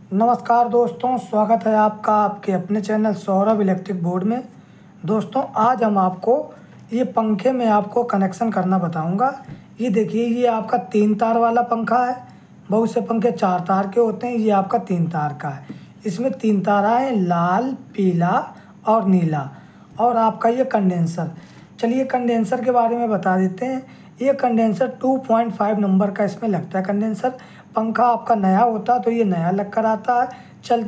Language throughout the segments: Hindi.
नमस्कार दोस्तों, स्वागत है आपका आपके अपने चैनल सौरभ इलेक्ट्रिक बोर्ड में। दोस्तों आज हम आपको ये पंखे में आपको कनेक्शन करना बताऊंगा। ये देखिए, ये आपका 3 तार वाला पंखा है। बहुत से पंखे 4 तार के होते हैं, ये आपका 3 तार का है। इसमें 3 तार आए, लाल, पीला और नीला। और आपका ये कंडेंसर। चलिए कंडेंसर के बारे में बता देते हैं। ये कंडेंसर 2.5 नंबर का इसमें लगता है कंडेंसर। पंखा आपका नया होता है तो ये नया लग कर आता है।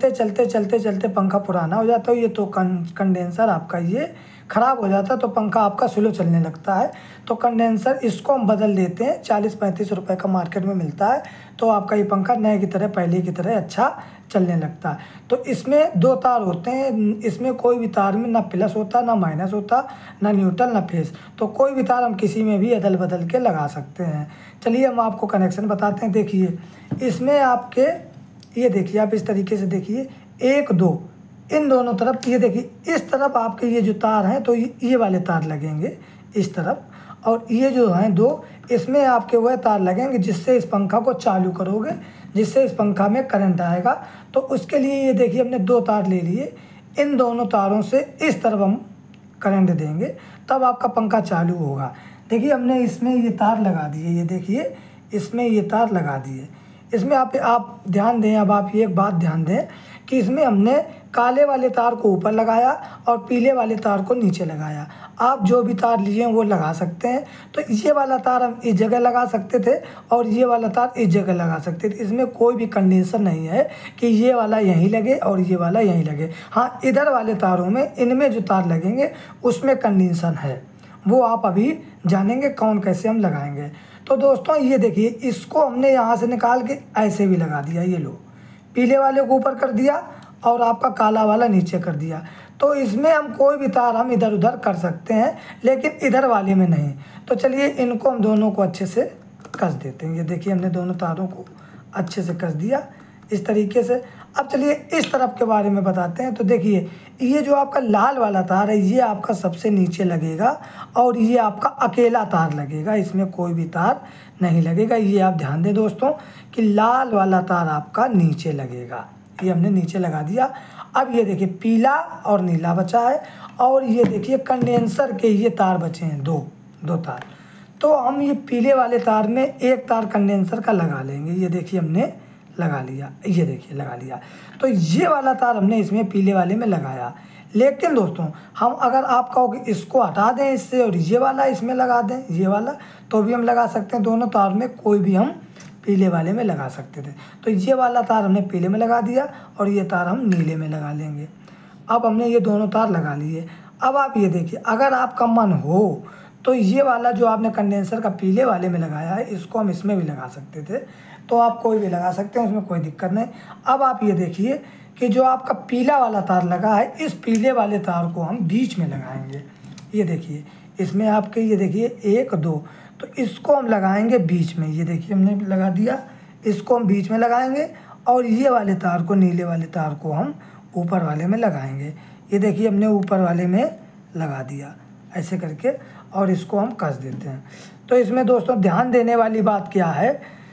चलते पंखा पुराना हो जाता है, ये तो कंडेंसर आपका ये ख़राब हो जाता है तो पंखा आपका स्लो चलने लगता है। तो कंडेंसर इसको हम बदल देते हैं, 40-35 रुपए का मार्केट में मिलता है। तो आपका ये पंखा नए की तरह, पहले की तरह अच्छा चलने लगता है। तो इसमें 2 तार होते हैं, इसमें कोई भी तार में ना प्लस होता, ना माइनस होता, ना न्यूट्रल, ना फेस। तो कोई भी तार हम किसी में भी अदल बदल के लगा सकते हैं। चलिए हम आपको कनेक्शन बताते हैं। देखिए इसमें आपके, ये देखिए आप इस तरीके से देखिए, 1 2 इन दोनों तरफ, ये देखिए इस तरफ आपके ये जो तार हैं तो ये वाले तार लगेंगे इस तरफ, और ये जो हैं 2, इसमें आपके वह तार लगेंगे जिससे इस पंखा को चालू करोगे, जिससे इस पंखा में करंट आएगा। तो उसके लिए ये देखिए हमने 2 तार ले लिए, इन दोनों तारों से इस तरफ हम करंट देंगे तब आपका पंखा चालू होगा। देखिए हमने इसमें ये तार लगा दिए, ये देखिए इसमें ये तार लगा दिए। इसमें आप ध्यान दें, अब आप ये एक बात ध्यान दें कि इसमें हमने काले वाले तार को ऊपर लगाया और पीले वाले तार को नीचे लगाया। आप जो भी तार लिए हैं वो लगा सकते हैं। तो ये वाला तार हम इस जगह लगा सकते थे और ये वाला तार इस जगह लगा सकते थे। इसमें कोई भी कंडीशन नहीं है कि ये वाला यहीं लगे और ये वाला यहीं लगे। हाँ, इधर वाले तारों में, इनमें जो तार लगेंगे उसमें कंडीशन है, वो आप अभी जानेंगे कौन कैसे हम लगाएंगे। तो दोस्तों ये देखिए, इसको हमने यहाँ से निकाल के ऐसे भी लगा दिया। ये लो, पीले वाले को ऊपर कर दिया और आपका काला वाला नीचे कर दिया। तो इसमें हम कोई भी तार हम इधर उधर कर सकते हैं, लेकिन इधर वाले में नहीं। तो चलिए इनको हम दोनों को अच्छे से कस देते हैं। ये देखिए हमने दोनों तारों को अच्छे से कस दिया इस तरीके से। अब चलिए इस तरफ के बारे में बताते हैं। तो देखिए ये जो आपका लाल वाला तार है ये आपका सबसे नीचे लगेगा और ये आपका अकेला तार लगेगा, इसमें कोई भी तार नहीं लगेगा। ये आप ध्यान दें दोस्तों कि लाल वाला तार आपका नीचे लगेगा, ये हमने नीचे लगा दिया। अब ये देखिए पीला और नीला बचा है, और ये देखिए कंडेंसर के ये तार बचे हैं, दो तार। तो हम ये पीले वाले तार में एक तार कंडेंसर का लगा लेंगे। ये देखिए हमने लगा लिया, ये देखिए लगा लिया। तो ये वाला तार हमने इसमें पीले वाले में लगाया। लेकिन दोस्तों हम, अगर आप कहो कि इसको हटा दें इससे और ये वाला इसमें लगा दें, ये वाला, तो भी हम लगा सकते हैं। दोनों तार में कोई भी हम पीले वाले में लगा सकते थे। तो ये वाला तार हमने पीले में लगा दिया और ये तार हम नीले में लगा लेंगे। अब हमने ये दोनों तार लगा लिए। अब आप ये देखिए, अगर आपका मन हो तो ये वाला जो आपने कंडेंसर का पीले वाले में लगाया है, इसको हम इसमें भी लगा सकते थे। तो आप कोई भी लगा सकते हैं, उसमें कोई दिक्कत नहीं। अब आप ये देखिए कि जो आपका पीला वाला तार लगा है, इस पीले वाले तार को हम बीच में लगाएंगे। ये देखिए इसमें आपके, ये देखिए 1 2, तो इसको हम लगाएंगे बीच में। ये देखिए हमने लगा दिया, इसको हम बीच में लगाएंगे और ये वाले तार को, नीले वाले तार को हम ऊपर वाले में लगाएंगे। ये देखिए हमने ऊपर वाले में लगा दिया ऐसे करके, और इसको हम कस देते हैं। तो इसमें दोस्तों ध्यान देने वाली बात क्या है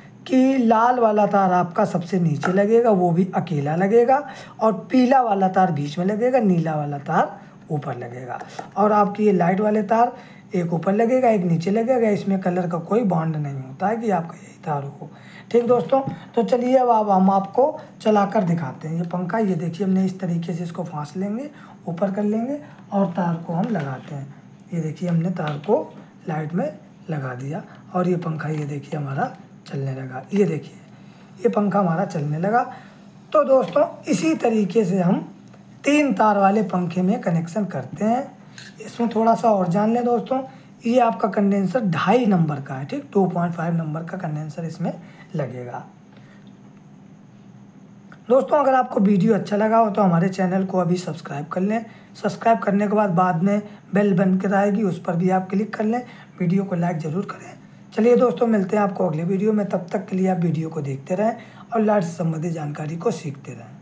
कि लाल वाला तार आपका सबसे नीचे लगेगा, वो भी अकेला लगेगा, और पीला वाला तार बीच में लगेगा, नीला वाला तार ऊपर लगेगा। और आपकी ये लाइट वाले तार एक ऊपर लगेगा, एक नीचे लगेगा। इसमें कलर का कोई बॉन्ड नहीं होता है कि आपका यही तार हो। ठीक दोस्तों, तो चलिए अब हम आपको चलाकर दिखाते हैं। ये पंखा, ये देखिए हमने इस तरीके से इसको फांस लेंगे, ऊपर कर लेंगे और तार को हम लगाते हैं। ये देखिए हमने तार को लाइट में लगा दिया और ये पंखा, ये देखिए हमारा चलने लगा। ये देखिए ये पंखा हमारा चलने लगा। तो दोस्तों इसी तरीके से हम 3 तार वाले पंखे में कनेक्शन करते हैं। इसमें थोड़ा सा और जान लें दोस्तों, ये आपका कंडेंसर 2.5 नंबर का है। ठीक, 2.5 नंबर का कंडेंसर इसमें लगेगा। दोस्तों अगर आपको वीडियो अच्छा लगा हो तो हमारे चैनल को अभी सब्सक्राइब कर लें। सब्सक्राइब करने के बाद में बेल बन कर आएगी, उस पर भी आप क्लिक कर लें। वीडियो को लाइक ज़रूर करें। चलिए दोस्तों मिलते हैं आपको अगले वीडियो में। तब तक के लिए आप वीडियो को देखते रहें और लाइट से संबंधित जानकारी को सीखते रहें।